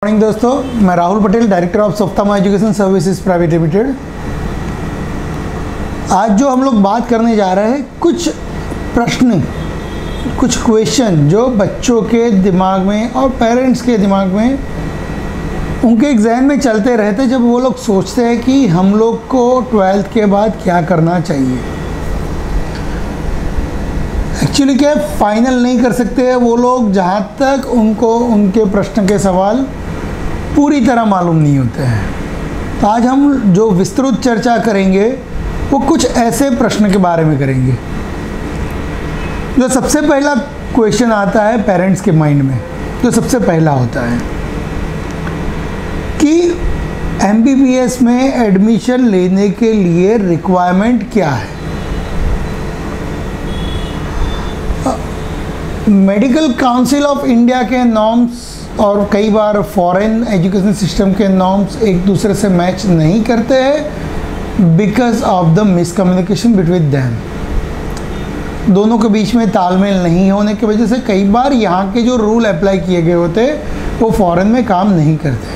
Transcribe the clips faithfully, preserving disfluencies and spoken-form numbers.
Morning दोस्तों, मैं Rahul Patel, director of सोफ्तामो एजुकेशन सर्विसेज प्राइवेट लिमिटेड। आज जो हम लोग बात करने जा रहे हैं, कुछ प्रश्न, कुछ क्वेश्चन जो बच्चों के दिमाग में और पेरेंट्स के दिमाग में, उनके एग्जाम में चलते रहते जब वो लोग सोचते हैं कि हम लोग को ट्वेल्थ के बाद क्या करना चाहिए। एक्चुअली क्या फाइनल नहीं कर सकते हैं वो लोग जहाँ तक उनको उनके प्रश्न के सवाल पूरी तरह मालूम नहीं होते हैं। तो आज हम जो विस्तृत चर्चा करेंगे वो कुछ ऐसे प्रश्न के बारे में करेंगे। जो सबसे पहला क्वेश्चन आता है पेरेंट्स के माइंड में, जो सबसे पहला होता है कि एम बी बी एस में एडमिशन लेने के लिए रिक्वायरमेंट क्या है। मेडिकल काउंसिल ऑफ इंडिया के नॉर्म्स और कई बार फॉरेन एजुकेशन सिस्टम के नॉर्म्स एक दूसरे से मैच नहीं करते हैं because of the miscommunication between them. दोनों के बीच में तालमेल नहीं होने की वजह से कई बार यहाँ के जो रूल अप्लाई किए गए होते वो फॉरेन में काम नहीं करते।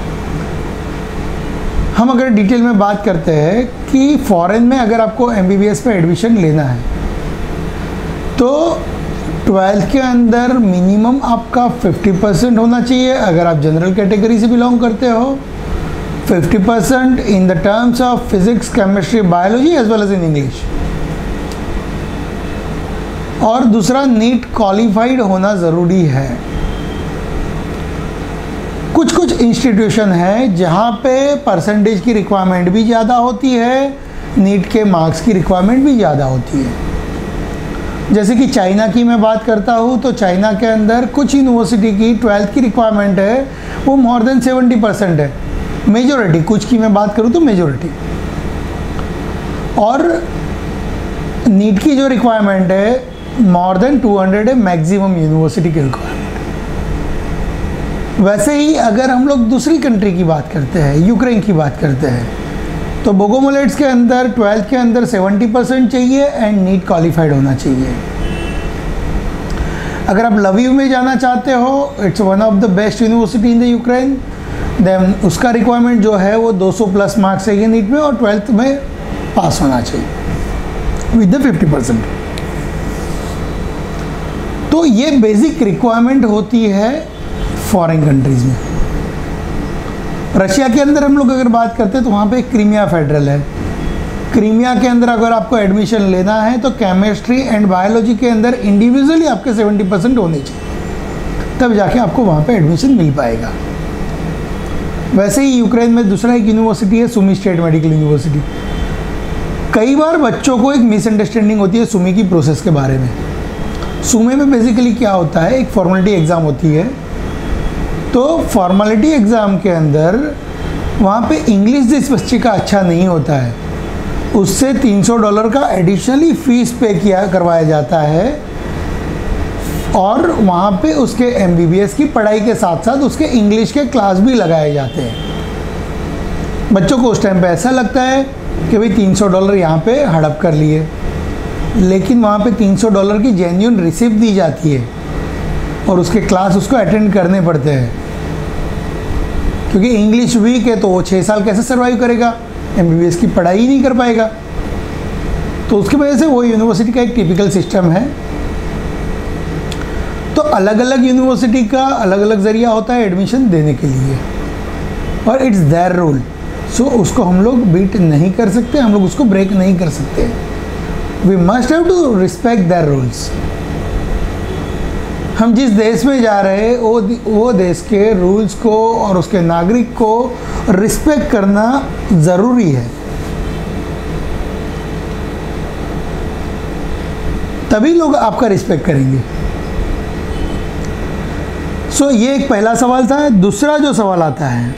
हम अगर डिटेल में बात करते हैं कि फॉरेन में अगर आपको एम बी बी एस में एडमिशन लेना है तो ट्वेल्थ के अंदर मिनिमम आपका फिफ्टी परसेंट होना चाहिए। अगर आप जनरल कैटेगरी से बिलोंग करते हो, fifty percent in the terms of physics, chemistry, biology as well as in English. और दूसरा, नीट क्वालिफाइड होना ज़रूरी है। कुछ कुछ इंस्टीट्यूशन है जहाँ पे परसेंटेज की रिक्वायरमेंट भी ज़्यादा होती है, नीट के मार्क्स की रिक्वायरमेंट भी ज़्यादा होती है। जैसे कि चाइना की मैं बात करता हूँ तो चाइना के अंदर कुछ यूनिवर्सिटी की ट्वेल्थ की रिक्वायरमेंट है वो मोर देन सेवेंटी परसेंट है, मेजोरिटी। कुछ की मैं बात करूँ तो मेजोरिटी। और नीट की जो रिक्वायरमेंट है मोर देन टू हंड्रेड है मैक्सिमम यूनिवर्सिटी की रिक्वायरमेंट। वैसे ही अगर हम लोग दूसरी कंट्री की बात करते हैं, यूक्रेन की बात करते हैं, तो बोगोमोलेट्स के अंदर ट्वेल्थ के अंदर सेवेंटी परसेंट चाहिए एंड नीट क्वालिफाइड होना चाहिए। अगर आप लवीव में जाना चाहते हो, it's one of the best university in the Ukraine, then उसका रिक्वायरमेंट जो है वो दो सौ प्लस मार्क्स चाहिए नीट में और ट्वेल्थ में पास होना चाहिए विद द फिफ्टी परसेंट। तो ये बेसिक रिक्वायरमेंट होती है फॉरेन कंट्रीज में। रशिया के अंदर हम लोग अगर बात करते हैं तो वहाँ पे क्रीमिया फेडरल है। क्रीमिया के अंदर अगर आपको एडमिशन लेना है तो केमिस्ट्री एंड बायोलॉजी के अंदर इंडिविजुअली आपके सेवेंटी परसेंट होने चाहिए, तब जाके आपको वहाँ पे एडमिशन मिल पाएगा। वैसे ही यूक्रेन में दूसरा एक यूनिवर्सिटी है, सुमी स्टेट मेडिकल यूनिवर्सिटी। कई बार बच्चों को एक मिसअंडरस्टैंडिंग होती है सुमी की प्रोसेस के बारे में। सुमी में बेसिकली क्या होता है, एक फॉर्मेलिटी एग्ज़ाम होती है। तो फॉर्मेलिटी एग्ज़ाम के अंदर वहाँ पे इंग्लिश जिस बच्चे का अच्छा नहीं होता है उससे तीन सौ डॉलर का एडिशनली फ़ीस पे किया करवाया जाता है और वहाँ पे उसके एम बी बी एस की पढ़ाई के साथ साथ उसके इंग्लिश के क्लास भी लगाए जाते हैं। बच्चों को उस टाइम पे ऐसा लगता है कि भाई तीन सौ डॉलर यहाँ पे हड़प कर लिए, लेकिन वहाँ पे तीन सौ डॉलर की जेन्युइन रिसिप्ट दी जाती है और उसके क्लास उसको अटेंड करने पड़ते हैं। क्योंकि इंग्लिश वीक है तो वो छः साल कैसे सर्वाइव करेगा, एम बी बी एस की पढ़ाई ही नहीं कर पाएगा। तो उसकी वजह से वो यूनिवर्सिटी का एक टिपिकल सिस्टम है। तो अलग अलग यूनिवर्सिटी का अलग अलग ज़रिया होता है एडमिशन देने के लिए और इट्स देयर रूल। सो उसको हम लोग बीट नहीं कर सकते, हम लोग उसको ब्रेक नहीं कर सकते। We must have to respect their rules. हम जिस देश में जा रहे हैं वो वो देश के रूल्स को और उसके नागरिक को रिस्पेक्ट करना ज़रूरी है, तभी लोग आपका रिस्पेक्ट करेंगे। सो so, ये एक पहला सवाल था। दूसरा जो सवाल आता है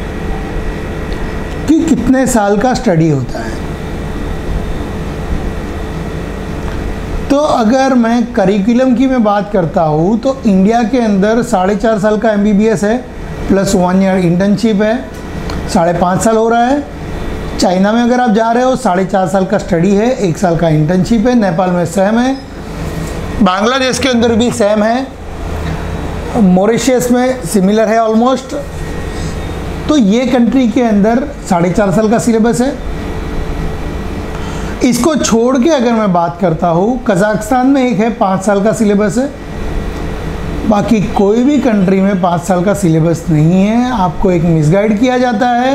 कि कितने साल का स्टडी होता है। तो अगर मैं करिकुलम की मैं बात करता हूँ तो इंडिया के अंदर साढ़े चार साल का एम बी बी एस है प्लस वन ईयर इंटर्नशिप है, साढ़े पाँच साल हो रहा है। चाइना में अगर आप जा रहे हो साढ़े चार साल का स्टडी है, एक साल का इंटर्नशिप है। नेपाल में सेम है, बांग्लादेश के अंदर भी सेम है। मॉरिशस में सिमिलर है ऑलमोस्ट। तो ये कंट्री के अंदर साढ़े चार साल का सिलेबस है। इसको छोड़ के अगर मैं बात करता हूँ, कजाकिस्तान में एक है पाँच साल का सिलेबस है। बाकी कोई भी कंट्री में पाँच साल का सिलेबस नहीं है। आपको एक मिसगाइड किया जाता है।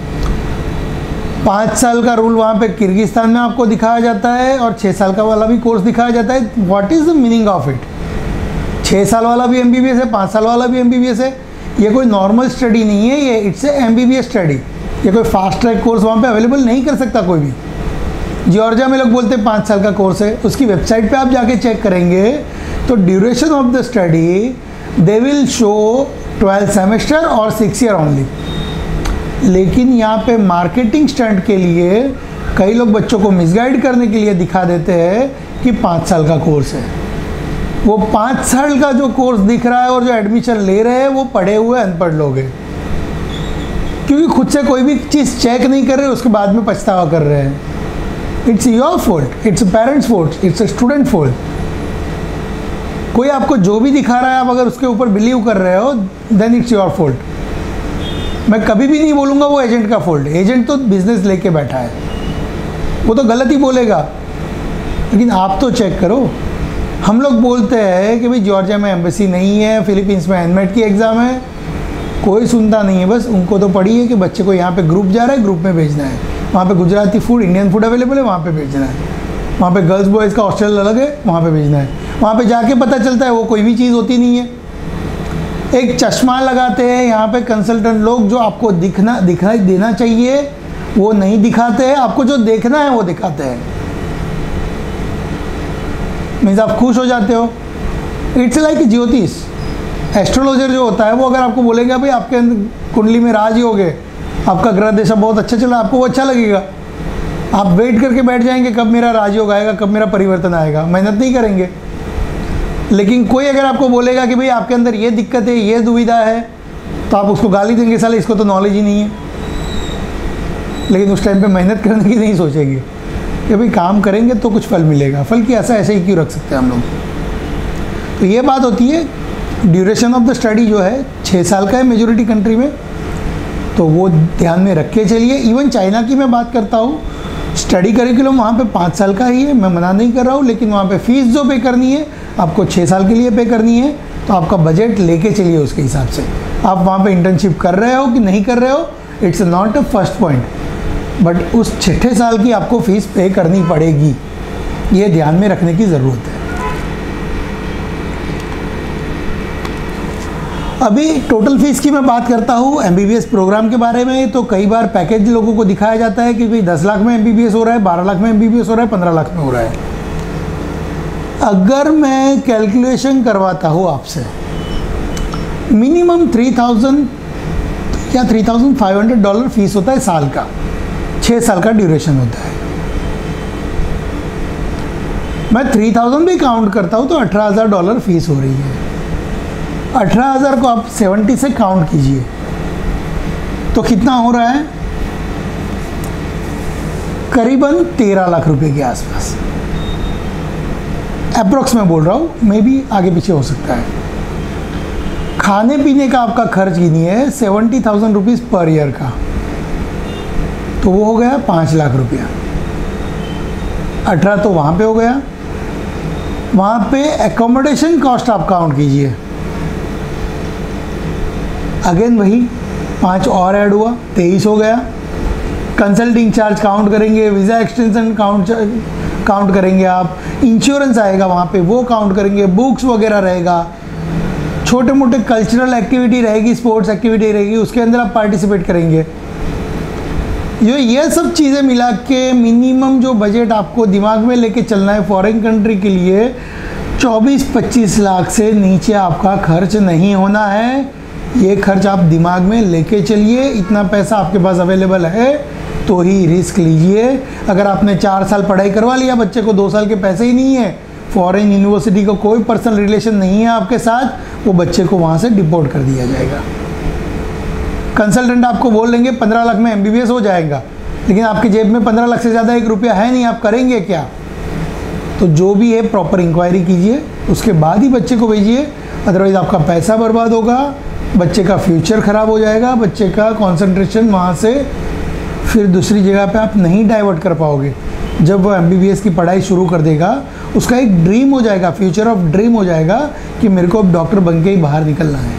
पाँच साल का रूल वहाँ पे किर्गिस्तान में आपको दिखाया जाता है और छः साल का वाला भी कोर्स दिखाया जाता है। What is the meaning of it? छः साल वाला भी एम बी बी एस है, पाँच साल वाला भी एम बी बी एस है। ये कोई नॉर्मल स्टडी नहीं है, ये it's a M B B S study. ये कोई फास्ट ट्रैक कोर्स वहाँ पे अवेलेबल नहीं कर सकता कोई भी। जॉर्जिया में लोग बोलते हैं पाँच साल का कोर्स है, उसकी वेबसाइट पे आप जाके चेक करेंगे तो duration of the study they will show twelfth semester और सिक्स ईयर ओनली। लेकिन यहाँ पे मार्केटिंग स्टंट के लिए कई लोग बच्चों को मिसगाइड करने के लिए दिखा देते हैं कि पाँच साल का कोर्स है। वो पाँच साल का जो कोर्स दिख रहा है और जो एडमिशन ले रहे हैं वो पढ़े हुए अनपढ़ लोग हैं, क्योंकि खुद से कोई भी चीज़ चेक नहीं कर रहे, उसके बाद में पछतावा कर रहे हैं। It's your fault, it's parents fault, it's student fault. कोई आपको जो भी दिखा रहा है, आप अगर उसके ऊपर बिलीव कर रहे हो देन इट्स योर फॉल्ट। मैं कभी भी नहीं बोलूँगा वो एजेंट का फॉल्ट। एजेंट तो बिजनेस लेके बैठा है, वो तो गलत ही बोलेगा, लेकिन आप तो चेक करो। हम लोग बोलते हैं कि भाई जॉर्जिया में एम्बेसी नहीं है, फिलीपींस में एनमेट की एग्ज़ाम है, कोई सुनता नहीं है। बस उनको तो पड़ी है कि बच्चे को यहाँ पे ग्रुप जा रहा है, ग्रुप में भेजना है। वहाँ पे Gujarati food, Indian food available है, वहाँ पे भेजना है। वहाँ पे गर्ल्स बॉयज़ का हॉस्टल अलग है, वहाँ पे भेजना है। वहाँ पे जाके पता चलता है वो कोई भी चीज़ होती नहीं है। एक चश्मा लगाते हैं यहाँ पे कंसल्टेंट लोग, जो आपको दिखना दिखाई देना चाहिए वो नहीं दिखाते हैं, आपको जो देखना है वो दिखाते हैं। मीन्स आप खुश हो जाते हो। इट्स लाइक ज्योतिष, एस्ट्रोलॉजर जो होता है वो अगर आपको बोलेगा भाई आपके अंदर कुंडली में राजयोग है, आपका ग्रह दशा बहुत अच्छा चला, आपको वो अच्छा लगेगा। आप वेट करके बैठ जाएंगे कब मेरा राजयोग आएगा, कब मेरा परिवर्तन आएगा, मेहनत नहीं करेंगे। लेकिन कोई अगर आपको बोलेगा कि भाई आपके अंदर ये दिक्कत है, ये दुविधा है, तो आप उसको गाली देंगे, साले इसको तो नॉलेज ही नहीं है। लेकिन उस टाइम पे मेहनत करने की नहीं सोचेंगे कि भाई काम करेंगे तो कुछ फल मिलेगा। फल की ऐसा ऐसे ही क्यों रख सकते हैं हम लोग? तो ये बात होती है। ड्यूरेशन ऑफ द स्टडी जो है छः साल का है मेजॉरिटी कंट्री में, तो वो ध्यान में रख के चलिए। इवन चाइना की मैं बात करता हूँ, स्टडी करिकुलम वहाँ पे पाँच साल का ही है, मैं मना नहीं कर रहा हूँ, लेकिन वहाँ पे फीस जो पे करनी है आपको छः साल के लिए पे करनी है। तो आपका बजट लेके चलिए उसके हिसाब से। आप वहाँ पे इंटर्नशिप कर रहे हो कि नहीं कर रहे हो, it's not a first point, but उस छठे साल की आपको फ़ीस पे करनी पड़ेगी, ये ध्यान में रखने की ज़रूरत है। अभी टोटल फ़ीस की मैं बात करता हूँ M B B S program के बारे में। तो कई बार पैकेज लोगों को दिखाया जाता है कि भाई दस लाख में एम बी बी एस हो रहा है, बारह लाख में एम बी बी एस हो रहा है, पंद्रह लाख में हो रहा है। अगर मैं कैलकुलेशन करवाता हूँ आपसे, मिनिमम थ्री थाउजेंड या three thousand five hundred dollar fees होता है साल का, छः साल का ड्यूरेशन होता है। मैं थ्री थाउजेंड भी काउंट करता हूँ तो अठारह हज़ार डॉलर फीस हो रही है। अठारह हज़ार को आप सेवेंटी से काउंट कीजिए तो कितना हो रहा है, करीबन तेरह लाख रुपए के आसपास। अप्रोक्स में बोल रहा हूँ, मे बी आगे पीछे हो सकता है। खाने पीने का आपका खर्च गिनिए seventy thousand rupees per year का, तो वो हो गया पाँच लाख रुपया। अठारह तो वहाँ पे हो गया। वहाँ पे एकोमोडेशन कॉस्ट आप काउंट कीजिए, अगेन वही पाँच और ऐड हुआ, तेईस हो गया। कंसल्टिंग चार्ज काउंट करेंगे, वीज़ा एक्सटेंशन काउंट काउंट करेंगे आप, इंश्योरेंस आएगा वहाँ पे वो काउंट करेंगे, बुक्स वगैरह रहेगा, छोटे मोटे कल्चरल एक्टिविटी रहेगी, स्पोर्ट्स एक्टिविटी रहेगी, उसके अंदर आप पार्टिसिपेट करेंगे। ये ये सब चीज़ें मिला के मिनिमम जो बजट आपको दिमाग में लेके चलना है फॉरेन कंट्री के लिए, चौबीस पच्चीस लाख से नीचे आपका खर्च नहीं होना है। ये खर्च आप दिमाग में लेके चलिए। इतना पैसा आपके पास अवेलेबल है तो ही रिस्क लीजिए। अगर आपने चार साल पढ़ाई करवा लिया, बच्चे को दो साल के पैसे ही नहीं है, फॉरेन यूनिवर्सिटी का कोई पर्सनल रिलेशन नहीं है आपके साथ, वो बच्चे को वहाँ से डिपोर्ट कर दिया जाएगा। कंसल्टेंट आपको बोल लेंगे पंद्रह लाख में एम बी बी एस हो जाएगा, लेकिन आपकी जेब में पंद्रह लाख से ज़्यादा एक रुपया है नहीं, आप करेंगे क्या? तो जो भी है प्रॉपर इंक्वायरी कीजिए, उसके बाद ही बच्चे को भेजिए। अदरवाइज़ आपका पैसा बर्बाद होगा, बच्चे का फ्यूचर ख़राब हो जाएगा, बच्चे का कंसंट्रेशन वहाँ से फिर दूसरी जगह पे आप नहीं डाइवर्ट कर पाओगे। जब वो एमबीबीएस की पढ़ाई शुरू कर देगा, उसका एक ड्रीम हो जाएगा, फ्यूचर ऑफ ड्रीम हो जाएगा कि मेरे को अब डॉक्टर बन के ही बाहर निकलना है।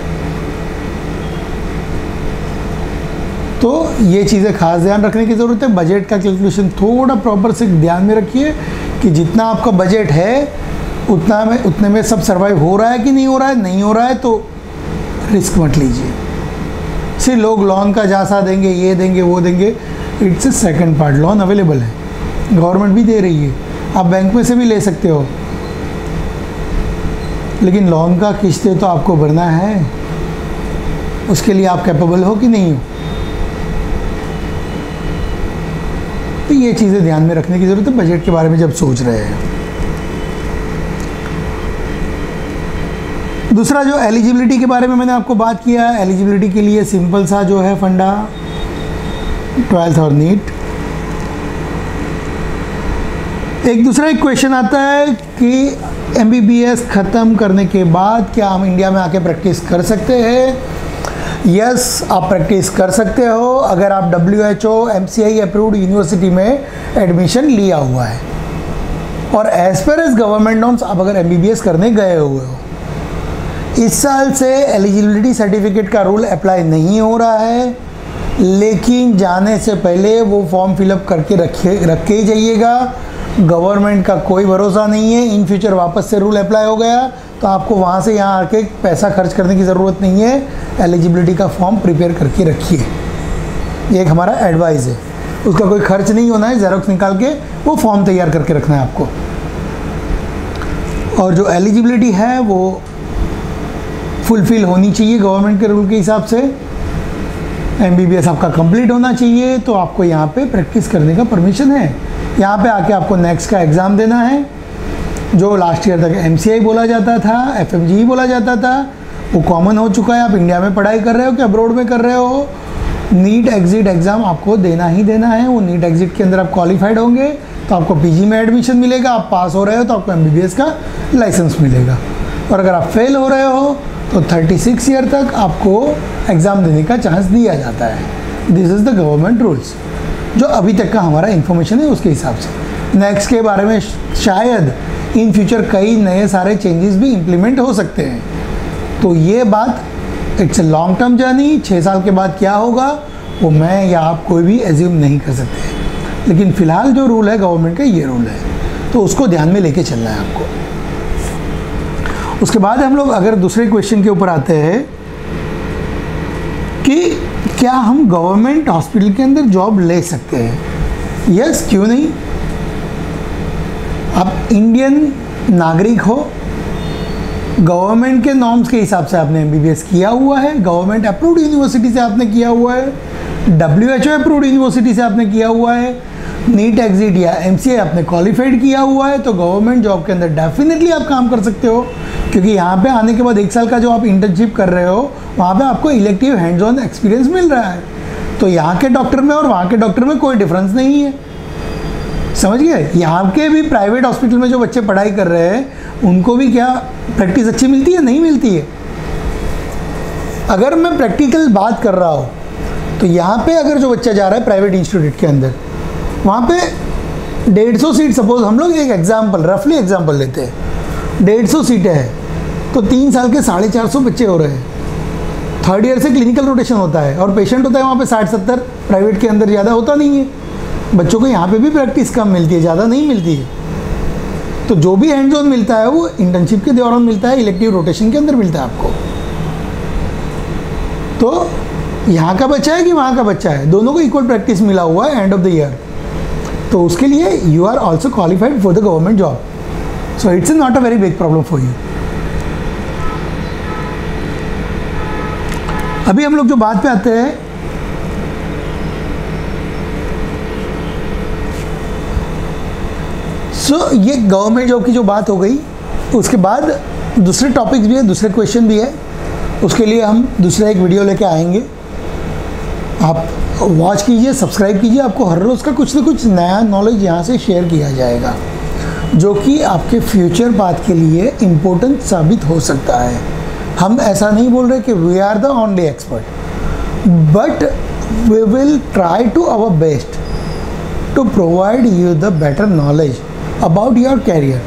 तो ये चीज़ें खास ध्यान रखने की ज़रूरत है। बजट का कैलकुलेशन थोड़ा प्रॉपर से ध्यान में रखिए कि जितना आपका बजट है उतना में उतने में सब सर्वाइव हो रहा है कि नहीं हो रहा है। नहीं हो रहा है तो रिस्क मत लीजिए। सिर्फ लोग लोन का जासा देंगे, ये देंगे, वो देंगे, it's a second part. Loan available है, गवर्नमेंट भी दे रही है, आप बैंक में से भी ले सकते हो, लेकिन लोन का किस्तें तो आपको भरना है। उसके लिए आप कैपेबल हो कि नहीं हो, तो ये चीज़ें ध्यान में रखने की ज़रूरत है बजट के बारे में जब सोच रहे हैं। दूसरा जो एलिजिबिलिटी के बारे में मैंने आपको बात किया, एलिजिबिलिटी के लिए सिंपल सा जो है फंडा ट्वेल्थ और नीट। एक दूसरा एक क्वेश्चन आता है कि एमबीबीएस ख़त्म करने के बाद क्या हम इंडिया में आके प्रैक्टिस कर सकते हैं? यस, आप प्रैक्टिस कर सकते हो अगर आप W H O M C I approved university में एडमिशन लिया हुआ है और as per as government norms आप अगर एमबीबीएस करने गए हुए हो। इस साल से एलिजिबिलिटी सर्टिफिकेट का रूल अप्लाई नहीं हो रहा है, लेकिन जाने से पहले वो फॉर्म फिलअप करके रखे रख के ही जाइएगा। गवर्नमेंट का कोई भरोसा नहीं है, इन फ्यूचर वापस से रूल अप्लाई हो गया तो आपको वहाँ से यहाँ आके पैसा खर्च करने की ज़रूरत नहीं है। एलिजिबिलिटी का फॉर्म प्रिपेयर करके रखिए, ये एक हमारा एडवाइस है। उसका कोई खर्च नहीं होना है, ज़ेरॉक्स निकाल के वो फॉर्म तैयार करके रखना है आपको। और जो एलिजिबिलिटी है वो फुलफिल होनी चाहिए गवर्नमेंट के रूल के हिसाब से। एमबीबीएस आपका कंप्लीट होना चाहिए तो आपको यहाँ पे प्रैक्टिस करने का परमिशन है। यहाँ पे आके आपको नेक्स्ट का एग्ज़ाम देना है, जो लास्ट ईयर तक एमसीआई बोला जाता था, एफएमजी बोला जाता था, वो कॉमन हो चुका है। आप इंडिया में पढ़ाई कर रहे हो कि अब्रॉड में कर रहे हो, नीट एग्जिट एग्ज़ाम आपको देना ही देना है। वो नीट एग्जिट के अंदर आप क्वालिफाइड होंगे तो आपको पीजी में एडमिशन मिलेगा, आप पास हो रहे हो तो आपको एमबीबीएस का लाइसेंस मिलेगा। और अगर आप फेल हो रहे हो तो छत्तीस ईयर तक आपको एग्ज़ाम देने का चांस दिया जाता है। This is the government rules, जो अभी तक का हमारा इन्फॉर्मेशन है उसके हिसाब से। नेक्स्ट के बारे में शायद इन फ्यूचर कई नए सारे चेंजेस भी इम्प्लीमेंट हो सकते हैं। तो ये बात it's a long term journey, छः साल के बाद क्या होगा वो मैं या आप कोई भी एज्यूम नहीं कर सकते, लेकिन फ़िलहाल जो रूल है गवर्नमेंट का ये रूल है, तो उसको ध्यान में लेके चलना है आपको। उसके बाद हम लोग अगर दूसरे क्वेश्चन के ऊपर आते हैं कि क्या हम गवर्नमेंट हॉस्पिटल के अंदर जॉब ले सकते हैं? यस, क्यों नहीं। आप इंडियन नागरिक हो, गवर्नमेंट के नॉर्म्स के हिसाब से आपने एमबीबीएस किया हुआ है, गवर्नमेंट अप्रूव्ड यूनिवर्सिटी से आपने किया हुआ है, डब्ल्यूएचओ अप्रूव्ड यूनिवर्सिटी से आपने किया हुआ है, नीट एग्जिट या एमसीए आपने क्वालिफाइड किया हुआ है, तो गवर्नमेंट जॉब के अंदर डेफिनेटली आप काम कर सकते हो। क्योंकि यहाँ पे आने के बाद एक साल का जो आप इंटर्नशिप कर रहे हो वहाँ पे आपको इलेक्टिव हैंड्स ऑन एक्सपीरियंस मिल रहा है। तो यहाँ के डॉक्टर में और वहाँ के डॉक्टर में कोई डिफरेंस नहीं है, समझ गए। यहाँ के भी प्राइवेट हॉस्पिटल में जो बच्चे पढ़ाई कर रहे हैं उनको भी क्या प्रैक्टिस अच्छी मिलती है? नहीं मिलती है। अगर मैं प्रैक्टिकल बात कर रहा हूँ तो यहाँ पे अगर जो बच्चा जा रहा है प्राइवेट इंस्टीट्यूट के अंदर, वहाँ पे डेढ़ सौ सीट, सपोज हम लोग एक एग्जाम्पल रफली एग्जाम्पल लेते हैं, डेढ़ सौ सीटें हैं तो तीन साल के साढ़े चार सौ बच्चे हो रहे हैं। थर्ड ईयर से क्लिनिकल रोटेशन होता है और पेशेंट होता है वहाँ पे साठ सत्तर, प्राइवेट के अंदर ज़्यादा होता नहीं है। बच्चों को यहाँ पे भी प्रैक्टिस कम मिलती है, ज़्यादा नहीं मिलती है। तो जो भी हैंड्स ऑन मिलता है वो इंटर्नशिप के दौरान मिलता है, इलेक्टिव रोटेशन के अंदर मिलता है आपको। तो यहाँ का बच्चा है कि वहाँ का बच्चा है, दोनों को इक्वल प्रैक्टिस मिला हुआ है एंड ऑफ द ईयर, तो उसके लिए you are also qualified for the government job. So it's not a very big problem for you. अभी हम लोग जो बात पे आते हैं, सो so, ये गवर्नमेंट जॉब की जो बात हो गई, उसके बाद दूसरे टॉपिक्स भी है, दूसरे क्वेश्चन भी है, उसके लिए हम दूसरा एक वीडियो लेके आएंगे। आप वॉच कीजिए, सब्सक्राइब कीजिए, आपको हर रोज़ का कुछ ना कुछ नया नॉलेज यहाँ से शेयर किया जाएगा जो कि आपके फ्यूचर पाथ के लिए इम्पोर्टेंट साबित हो सकता है। हम ऐसा नहीं बोल रहे कि we are the only expert, but we will try to our best to provide you the better knowledge about your career,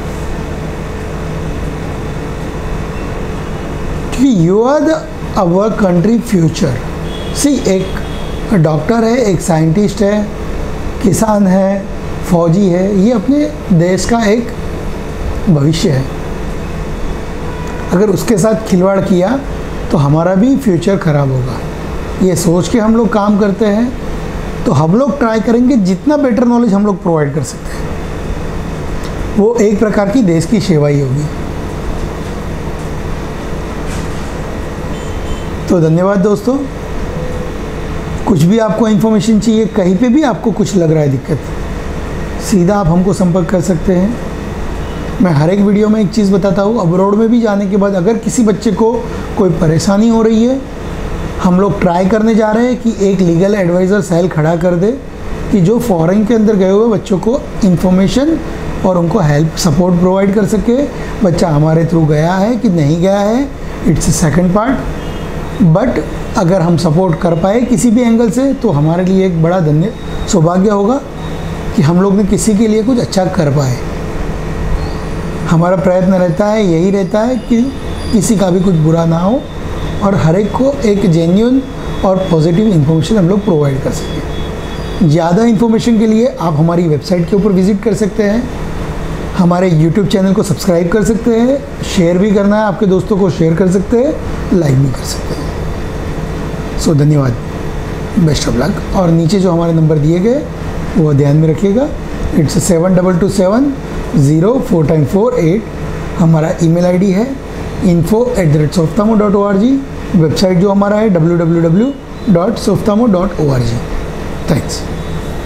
कि you are the our country future. See, एक डॉक्टर है, एक साइंटिस्ट है, किसान है, फौजी है, ये अपने देश का एक भविष्य है। अगर उसके साथ खिलवाड़ किया तो हमारा भी फ्यूचर ख़राब होगा। ये सोच के हम लोग काम करते हैं, तो हम लोग ट्राई करेंगे जितना बेटर नॉलेज हम लोग प्रोवाइड कर सकते हैं, वो एक प्रकार की देश की सेवा ही होगी। तो धन्यवाद दोस्तों। कुछ भी आपको इन्फॉर्मेशन चाहिए, कहीं पे भी आपको कुछ लग रहा है दिक्कत, सीधा आप हमको संपर्क कर सकते हैं। मैं हर एक वीडियो में एक चीज़ बताता हूँ, अब्रॉड में भी जाने के बाद अगर किसी बच्चे को कोई परेशानी हो रही है, हम लोग ट्राई करने जा रहे हैं कि एक लीगल एडवाइज़र सेल खड़ा कर दे कि जो फॉरेन के अंदर गए हुए बच्चों को इन्फॉर्मेशन और उनको हेल्प सपोर्ट प्रोवाइड कर सके। बच्चा हमारे थ्रू गया है कि नहीं गया है, इट्स सेकंड पार्ट, बट अगर हम सपोर्ट कर पाए किसी भी एंगल से तो हमारे लिए एक बड़ा धन्य सौभाग्य होगा कि हम लोग ने किसी के लिए कुछ अच्छा कर पाए। हमारा प्रयत्न रहता है, यही रहता है कि किसी का भी कुछ बुरा ना हो और हर एक को एक जेन्युइन और पॉजिटिव इन्फॉर्मेशन हम लोग प्रोवाइड कर सकें। ज़्यादा इन्फॉर्मेशन के लिए आप हमारी वेबसाइट के ऊपर विज़िट कर सकते हैं, हमारे यूट्यूब चैनल को सब्सक्राइब कर सकते हैं, शेयर भी करना है आपके दोस्तों को शेयर कर सकते हैं, लाइक भी कर सकते हैं। सो so, धन्यवाद, बेस्ट ऑफ लक। और नीचे जो हमारे नंबर दिए गए वो ध्यान में रखिएगा, it's seven double two seven zero four time four eight. हमारा ईमेल आईडी है इन्फो एट द रेट सोफ्टामो dot O R G. Website जो हमारा है डब्ल्यू डब्ल्यू डब्ल्यू डॉट सोफ्टामो dot O R G. Thanks.